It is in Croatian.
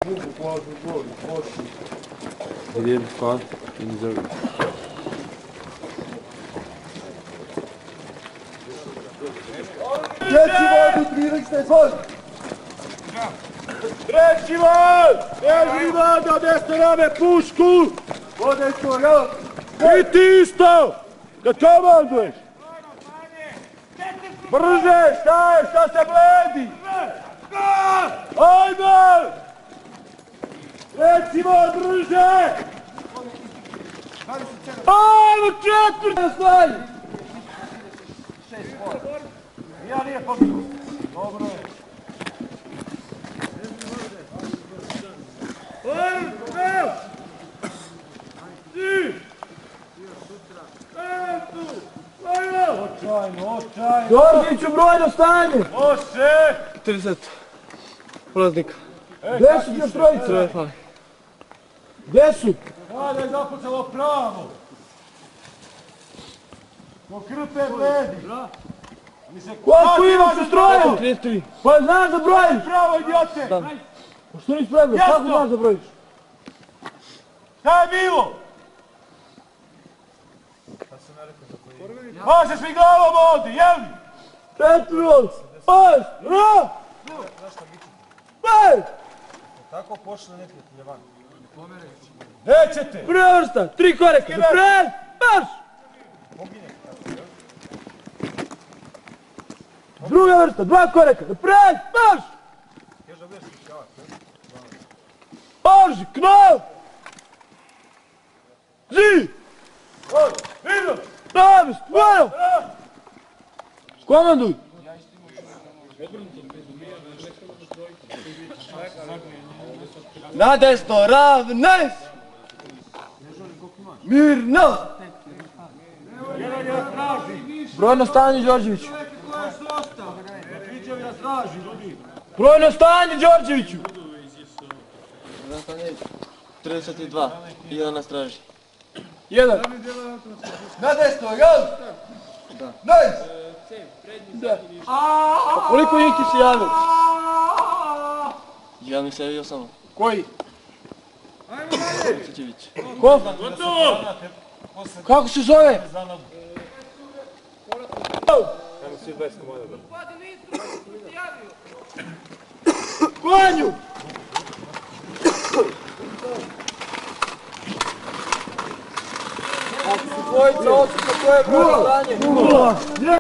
He didn't fall in the... Treći vod u 30 svoj! Treći vod! Ježi vod da desne rame pušku! Vode što ja! I ti isto! Da komanduješ! Brže! Šta se bledi? Ajde! Treći vod brže! Ajmo četvrti! Stvari! Ja nije pobjegao. Dobro je. Očajno. Đorđeviću, brojno stanje! Može! 30 polaznika. Gdje su još trojice? Troje fali. Gdje su? Kada je započelo pravo. Ko krpe bledi. Koliko imaš u stroju? 33. Pa znaš da brojiš? Pravo, idiote! Da. Pa što nisi prebro? Jasno. Kako znaš da brojiš? Šta je bilo? Mašeš mi glavom ovdje, jel mi? Petros! Paš! Ra! Paš! Tako pošle neprijatelje van. Nećete! Prva vrsta, 3 koreka, napred, marš! Druga vrsta, 2 koreka, napred, marš! Marš, knov! Zi! Vidim! Navest, vojno! Komanduj! Na desno, ravnaj! Mirno! Brojno stanje, Đorđeviću! Brojno stanje, Đorđeviću! 32, jedan na straži. 1. Na desno, jel? Da. Nice! Da. A koliko njih ti se javio? Ja mi se javio samo. Koji? Cićević. Ko? Kako se zove? Konju! Ako su dvojica odsutna, to je brojno stanje.